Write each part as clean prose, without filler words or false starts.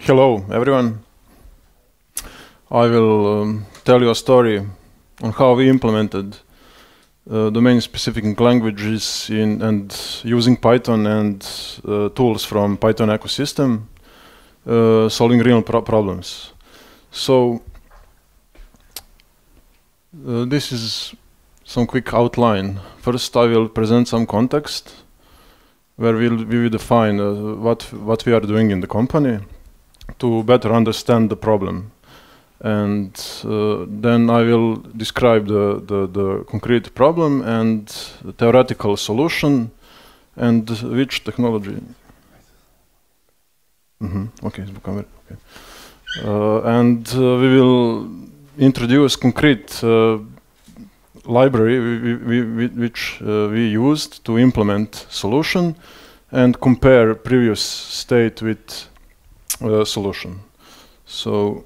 Hello, everyone. I will tell you a story on how we implemented domain-specific languages and using Python and tools from Python ecosystem, solving real problems. So this is some quick outline. First, I will present some context where we will define what we are doing in the company to better understand the problem. And then I will describe the concrete problem and the theoretical solution and which technology. Okay, okay. And we will introduce concrete library which we used to implement solution and compare previous state with solution. So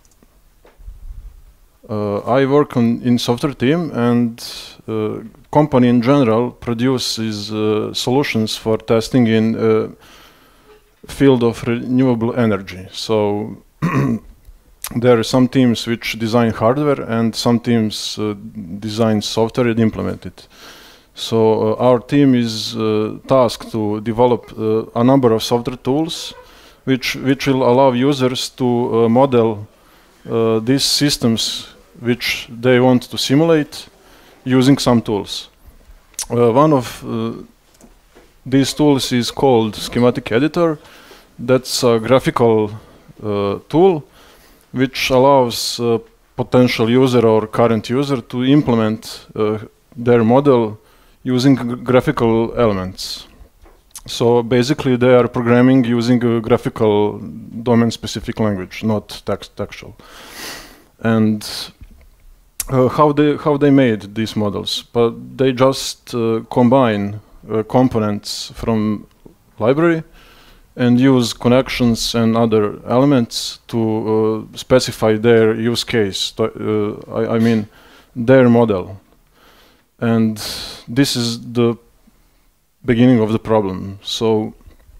I work in software team, and company in general produces solutions for testing in field of renewable energy. So there are some teams which design hardware and some teams design software and implement it. So our team is tasked to develop a number of software tools which will allow users to model these systems which they want to simulate using some tools. One of these tools is called Schematic Editor. That's a graphical tool which allows potential user or current user to implement their model using graphical elements. So basically they are programming using a graphical domain-specific language, not textual. And how they made these models? But they just combine components from library and use connections and other elements to specify their use case. I mean their model. And this is the beginning of the problem. So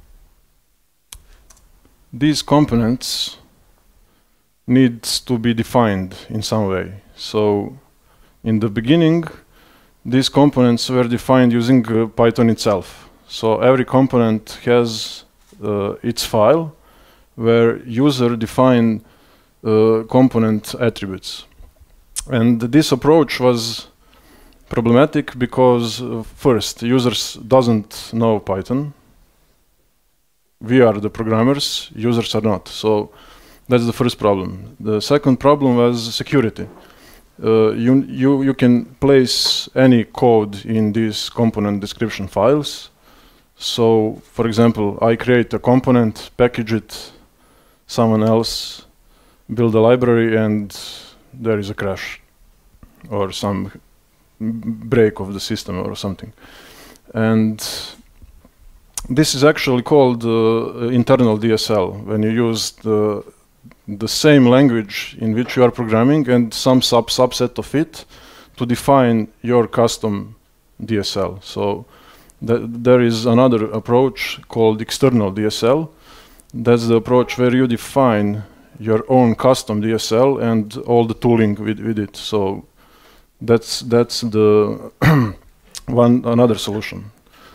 these components needs to be defined in some way. So in the beginning, these components were defined using Python itself. So every component has its file where user define component attributes. And this approach was problematic because first, users doesn't know Python. We are the programmers, users are not. So that's the first problem. The second problem was security. You can place any code in these component description files. So, for example, I create a component, package it, someone else build a library, and there is a crash or some break of the system or something. And this is actually called internal DSL, when you use the same language in which you are programming and some subset of it to define your custom DSL. So there is another approach called external DSL. That's the approach where you define your own custom DSL and all the tooling with it. So that's the another solution.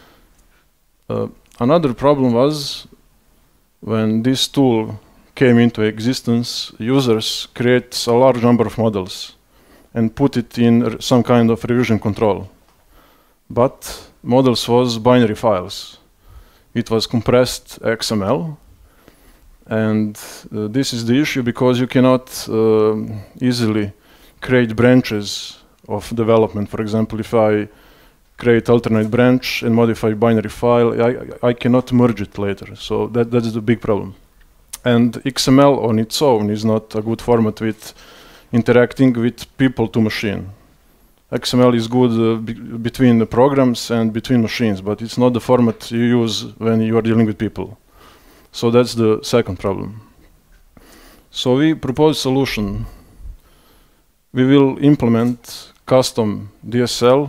Another problem was when this tool came into existence, users create a large number of models and put it in some kind of revision control. But models was binary files. It was compressed XML, and this is the issue because you cannot easily create branches of development. For example, if I create alternate branch and modify binary file, I cannot merge it later. So that's the big problem. And XML on its own is not a good format with interacting with people to machine. XML is good between the programs and between machines, but it's not the format you use when you are dealing with people. So that's the second problem. So we propose solution. We will implement custom DSL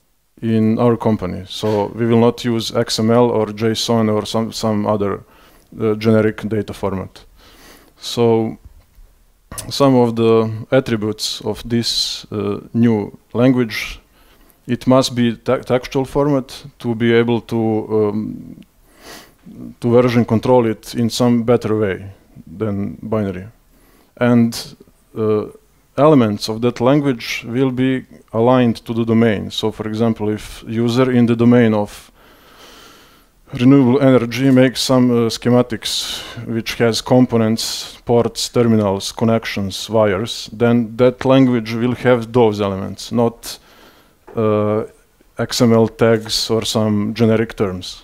in our company. So we will not use XML or JSON or some other generic data format. So some of the attributes of this new language, it must be textual format to be able to version control it in some better way than binary. And elements of that language will be aligned to the domain. So for example, if user in the domain of renewable energy makes some schematics which has components, ports, terminals, connections, wires, then that language will have those elements, not XML tags or some generic terms.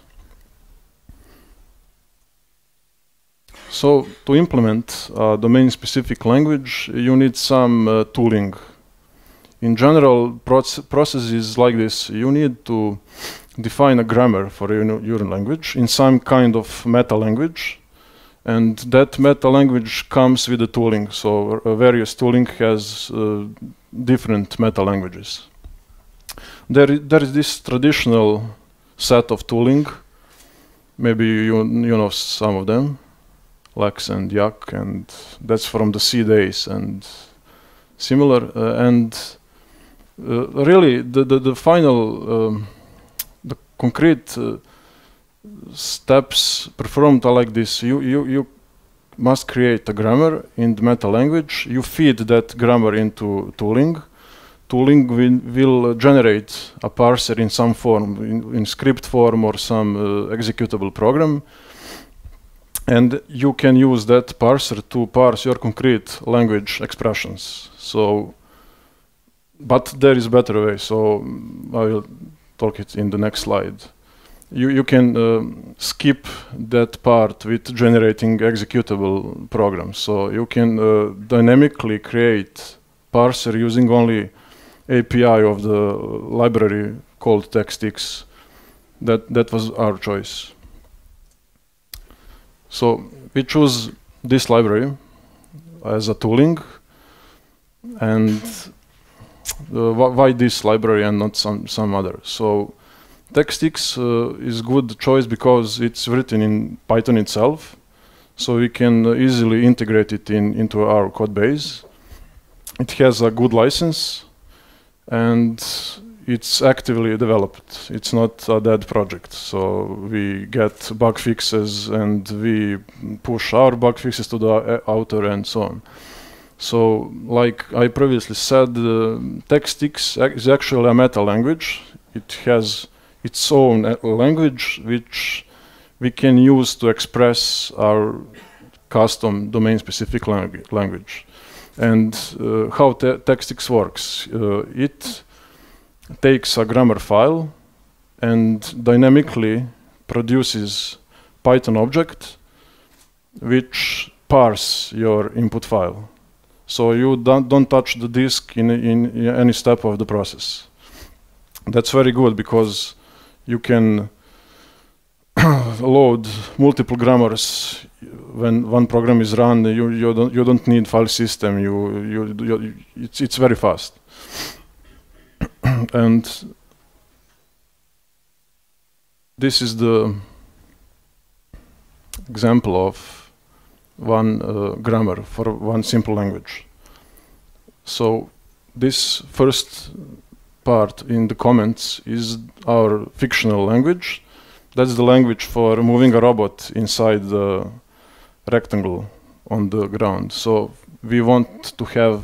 So to implement a domain-specific language, you need some tooling. In general, processes like this, you need to define a grammar for your language in some kind of meta language, and that meta language comes with the tooling. So various tooling has different meta languages. There is this traditional set of tooling. Maybe you know some of them. Lex and Yak, and that's from the C days and similar. Really, the final, the concrete steps performed are like this. You must create a grammar in the meta language. You feed that grammar into tooling. Tooling will generate a parser in some form, in script form or some executable program. And you can use that parser to parse your concrete language expressions. So, but there is a better way, so I will talk it in the next slide. You can skip that part with generating executable programs. So you can dynamically create parser using only API of the library called TextX. That was our choice. So we choose this library as a tooling, and why this library and not some other? So TextX is good choice because it's written in Python itself, so we can easily integrate it into our code base. It has a good license, and it's actively developed. It's not a dead project. So we get bug fixes and we push our bug fixes to the author and so on. So like I previously said, TextX is actually a meta language. It has its own language which we can use to express our custom domain-specific language. And how TextX works. It takes a grammar file and dynamically produces Python object which parse your input file. So you don't touch the disk in any step of the process. That's very good because you can load multiple grammars when one program is run. You don't need file system. It's very fast. And this is the example of one grammar for one simple language. So this first part in the comments is our fictional language. That's the language for moving a robot inside the rectangle on the ground. So we want to have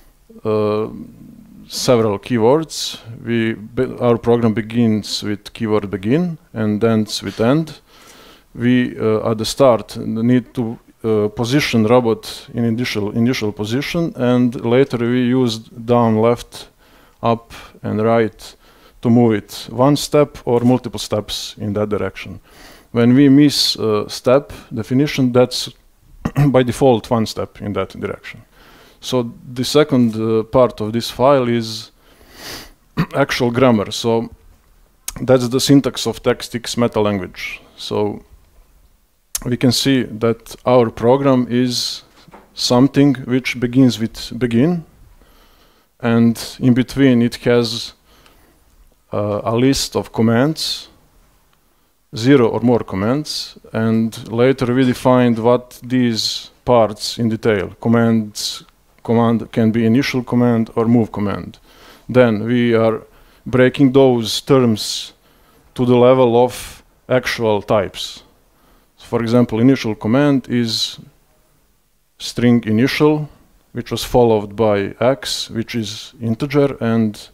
several keywords. Our program begins with keyword begin and ends with end. We at the start need to position robot in initial position, and later we use down, left, up, and right to move it one step or multiple steps in that direction. When we miss step definition, that's by default one step in that direction. So the second part of this file is actual grammar. So that's the syntax of TextX meta language. So we can see that our program is something which begins with begin, and in between it has a list of commands 0 or more commands, and later we defined what these parts in detail. Command can be initial command or move command. Then we are breaking those terms to the level of actual types. So for example, initial command is string initial, which was followed by x, which is integer, and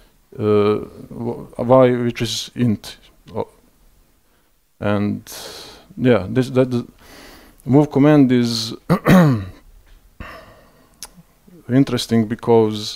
y, which is int. And yeah, that move command is interesting because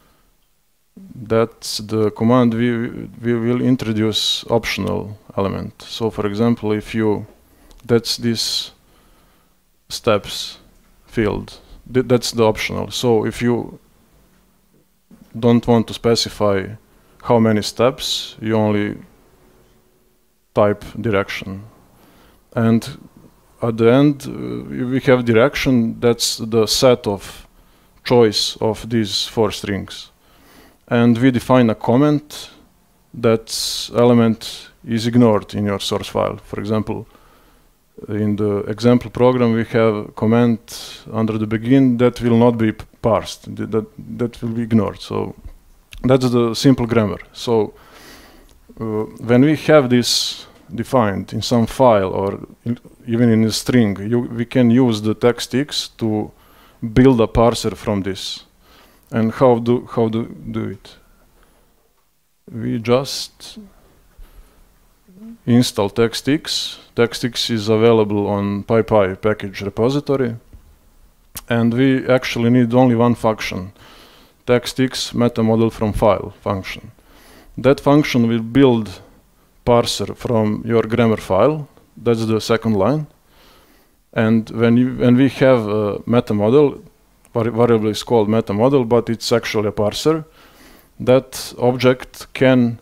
that's the command we will introduce optional element. So for example, if you, that's this steps field, that's the optional. So if you don't want to specify how many steps, you only type direction. And at the end, we have direction, that's the set of choice of these 4 strings. And we define a comment that element is ignored in your source file. For example, in the example program, we have a comment under the begin that will not be parsed, that will be ignored. So that's the simple grammar. So when we have this defined in some file or even in a string, we can use the TextX to build a parser from this. And how do it? We just install TextX. TextX is available on PyPy package repository, and we actually need only one function, TextX metamodel from file function. That function will build parser from your grammar file. That's the second line. And when we have a metamodel, variable is called metamodel, but it's actually a parser. That object can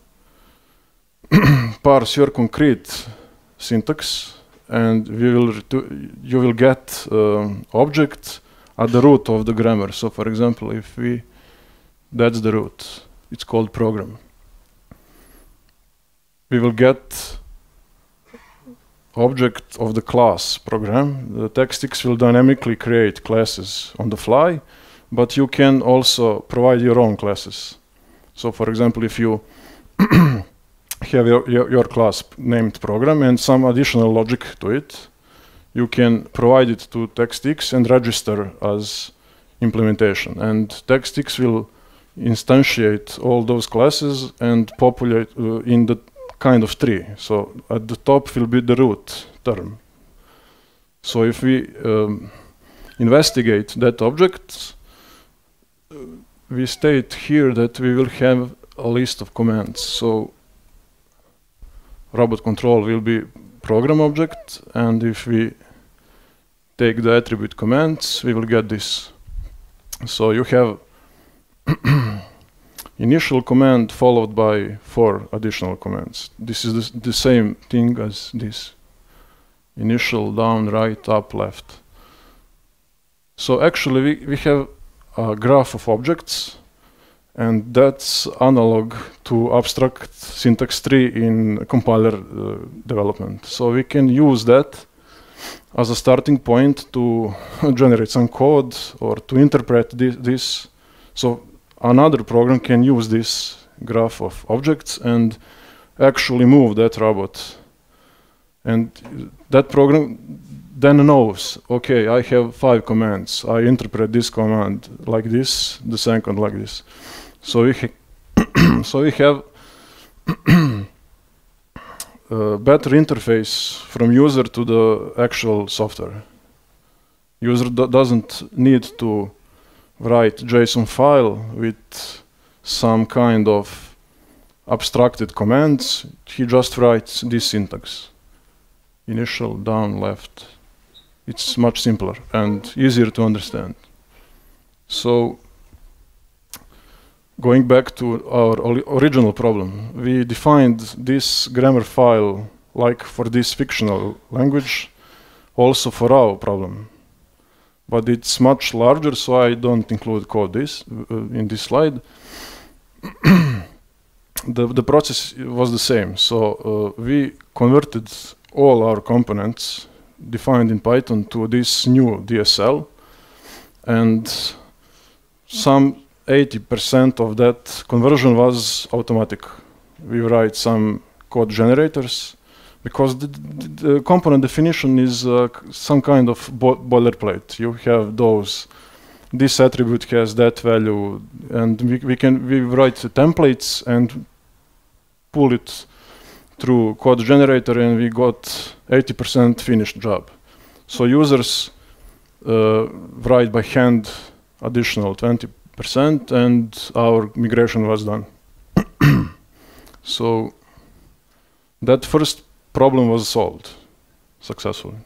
parse your concrete syntax, and you will get object at the root of the grammar. So for example, if that's the root, it's called program. We will get object of the class program. The TextX will dynamically create classes on the fly, but you can also provide your own classes. So for example, if you have your class named program and some additional logic to it, you can provide it to TextX and register as implementation. And TextX will instantiate all those classes and populate in the kind of tree. So at the top will be the root term. So if we investigate that object, we state here that we will have a list of commands. So robot control will be program object, and if we take the attribute commands, we will get this. So you have initial command followed by 4 additional commands. This is the same thing as this. Initial, down, right, up, left. So actually we have a graph of objects, and that's analog to abstract syntax tree in compiler development. So we can use that as a starting point to generate some code or to interpret this. So another program can use this graph of objects and actually move that robot. And that program then knows, okay, I have 5 commands. I interpret this command like this, the second like this. So we have a better interface from user to the actual software. User doesn't need to write JSON file with some kind of abstracted commands. He just writes this syntax. Initial, down, left. It's much simpler and easier to understand. So going back to our original problem, we defined this grammar file like for this fictional language also for our problem. But it's much larger, so I don't include code in this slide. the process was the same. So we converted all our components defined in Python to this new DSL, and some 80% of that conversion was automatic. We write some code generators, because the component definition is some kind of boilerplate. You have those, this attribute has that value, and we write the templates and pull it through code generator, and we got 80% finished job. So users write by hand additional 20%, and our migration was done. So that first problem was solved successfully.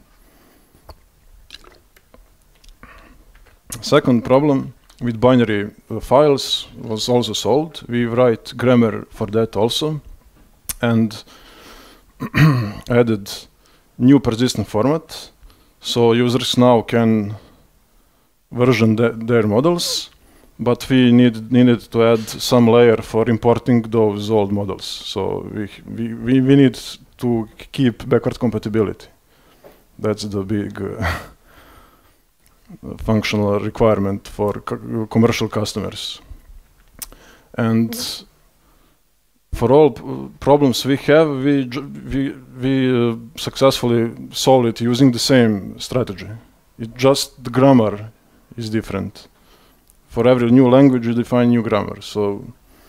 Second problem with binary files was also solved. We write grammar for that also, and added new persistent format, so users now can version their models, but we needed to add some layer for importing those old models. So we need to keep backward compatibility. That's the big functional requirement for commercial customers. And for all problems we have, we successfully solve it using the same strategy. It just the grammar is different. For every new language, you define new grammar. So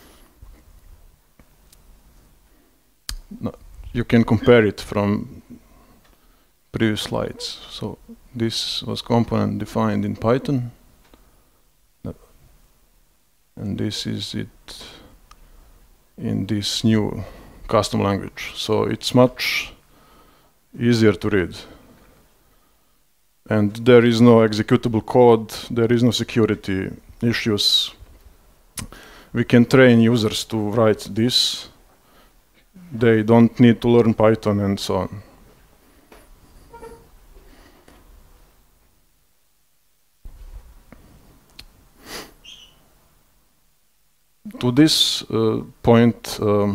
you can compare it from previous slides. So this was component defined in Python, and this is it in this new custom language. So it's much easier to read. And there is no executable code, there is no security issues. We can train users to write this. They don't need to learn Python and so on. To this point,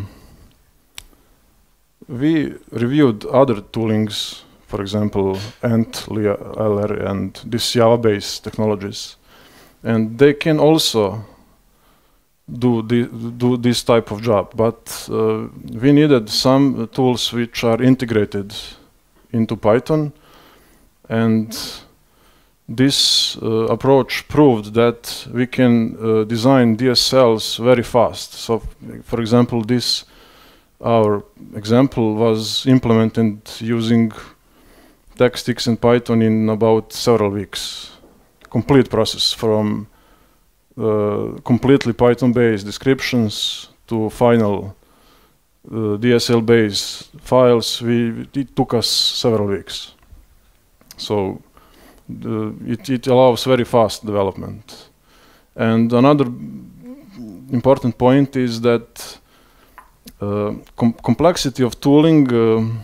we reviewed other toolings, for example, AntLR and these Java-based technologies, and they can also do this type of job. But we needed some tools which are integrated into Python, and this approach proved that we can design DSLs very fast. So, for example, our example was implemented using TextX and Python in about several weeks. Complete process from completely Python-based descriptions to final DSL-based files. It took us several weeks. So it allows very fast development. And another important point is that complexity of tooling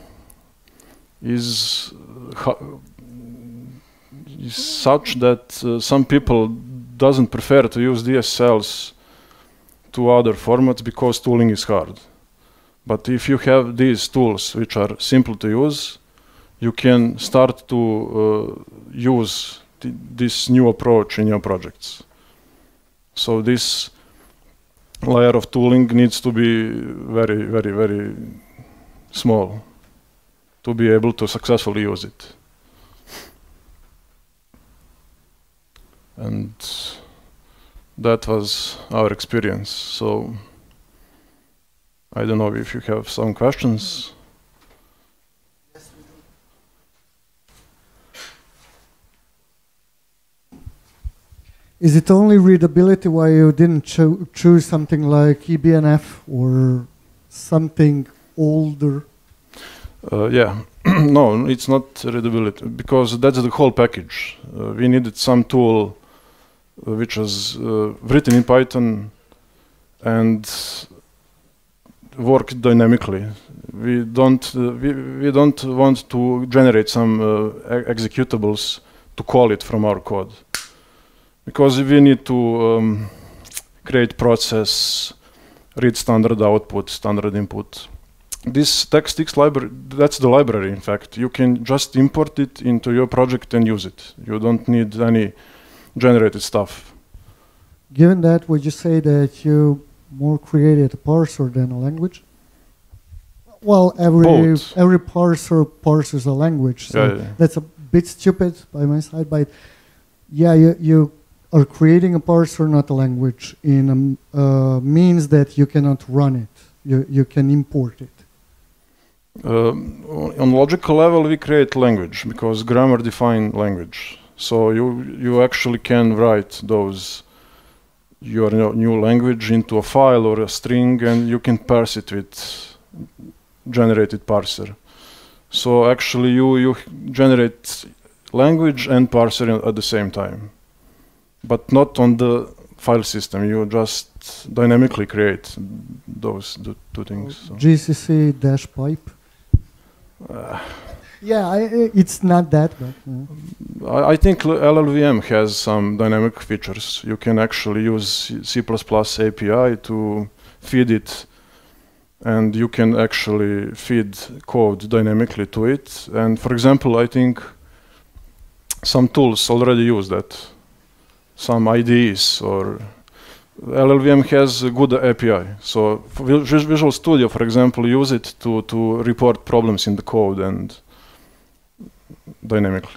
is such that some people doesn't prefer to use DSLs to other formats because tooling is hard. But if you have these tools which are simple to use, you can start to use this new approach in your projects. So this layer of tooling needs to be very, very, very small to be able to successfully use it. And that was our experience. So I don't know if you have some questions. Yes, we do. Is it only readability why you didn't choose something like eBNF or something older? Yeah, no, it's not readability, because that's the whole package. We needed some tool which was written in Python and worked dynamically. We don't want to generate some executables to call it from our code, because we need to create process, read standard output, standard input. This TextX library, that's the library, in fact. You can just import it into your project and use it. You don't need any generated stuff. Given that, would you say that you more created a parser than a language? Well, every parser parses a language, so that's a bit stupid by my side. But yeah, you are creating a parser, not a language, in means that you cannot run it. You can import it. On logical level, we create language because grammar define language. So you actually can write your new language into a file or a string, and you can parse it with generated parser. So actually you generate language and parser at the same time, but not on the file system. You just dynamically create those two things. So. GCC dash pipe. Yeah, it's not that bad. I think LLVM has some dynamic features. You can actually use C++ API to feed it, and you can actually feed code dynamically to it. And for example, I think some tools already use that. Some IDEs or LLVM has a good API. So Visual Studio, for example, use it to report problems in the code and dynamically.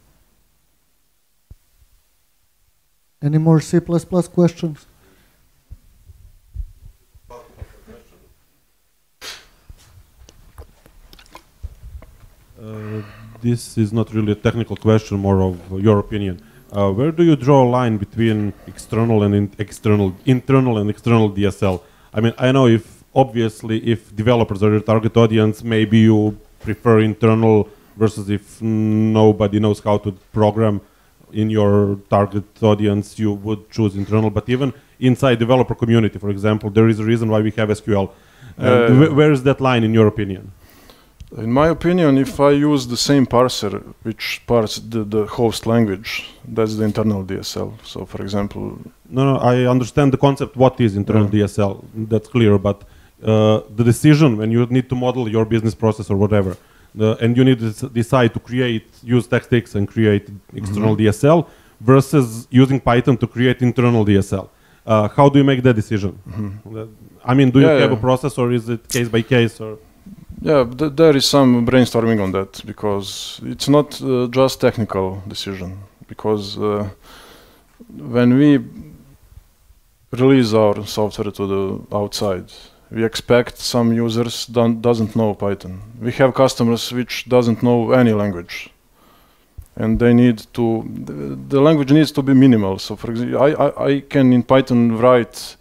Any more C++ questions? This is not really a technical question, more of your opinion. Where do you draw a line between internal and external DSL? I mean, I know obviously if developers are your target audience, maybe you prefer internal versus if nobody knows how to program in your target audience, you would choose internal. But even inside developer community, for example, there is a reason why we have SQL. Where is that line in your opinion? In my opinion, if I use the same parser, which parse the host language, that's the internal DSL. So, for example... No, I understand the concept, what is internal DSL, that's clear, but the decision when you need to model your business process or whatever, and you need to decide to use TextX and create external DSL versus using Python to create internal DSL. How do you make that decision? I mean, do you have a process, or is it case by case? Or? Yeah, there is some brainstorming on that, because it's not just technical decision. Because when we release our software to the outside, we expect some users doesn't know Python. We have customers which doesn't know any language, and they need to. The language needs to be minimal. So, for example, I can in Python write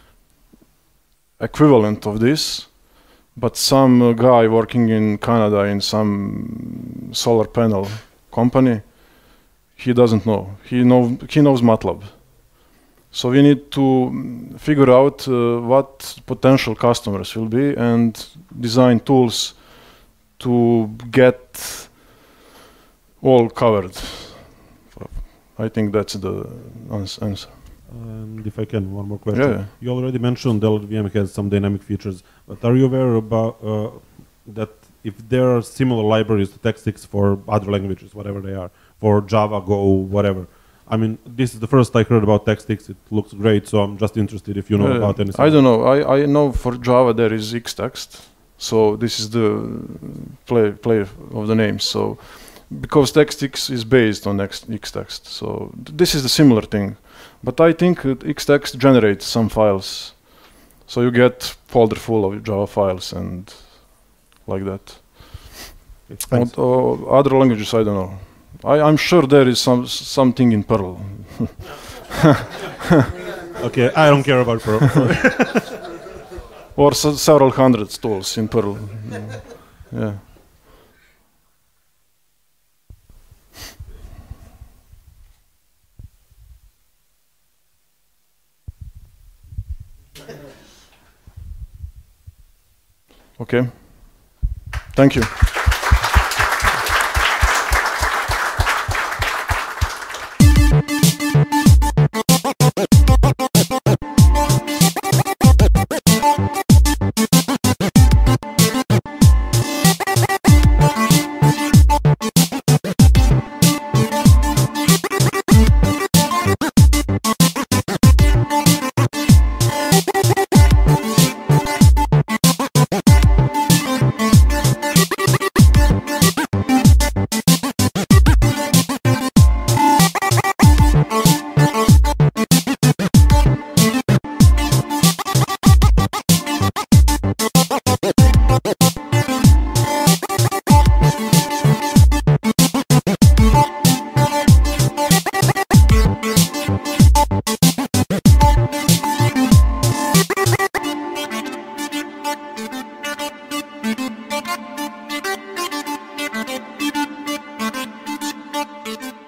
equivalent of this. But some guy working in Canada in some solar panel company, he doesn't know. He knows MATLAB. So we need to figure out what potential customers will be and design tools to get all covered. I think that's the answer. And if I can, one more question. Yeah. You already mentioned LLVM has some dynamic features, but are you aware about that if there are similar libraries to TextX for other languages, whatever they are, for Java, Go, whatever? I mean, this is the first I heard about TextX. It looks great, so I'm just interested if you know about anything. I don't know. I know for Java there is Xtext, so this is the play of the names. So because TextX is based on Xtext, so this is the similar thing. But I think Xtext generates some files, so you get folder full of Java files and like that. Other languages, I don't know. I'm sure there is something in Perl. Okay, I don't care about Perl. Or several hundred tools in Perl. Yeah. Okay. Thank you. you.